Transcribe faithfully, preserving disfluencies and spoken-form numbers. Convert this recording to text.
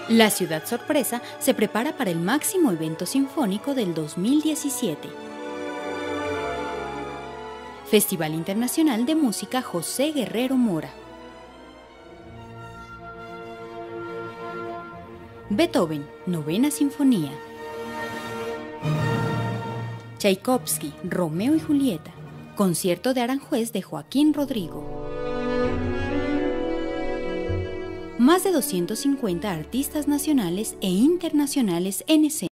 La ciudad sorpresa se prepara para el máximo evento sinfónico del dos mil diecisiete. Festival Internacional de Música José Guerrero Mora. Beethoven, Novena Sinfonía. Tchaikovsky, Romeo y Julieta. Concierto de Aranjuez de Joaquín Rodrigo. Más de doscientos cincuenta artistas nacionales e internacionales en escena.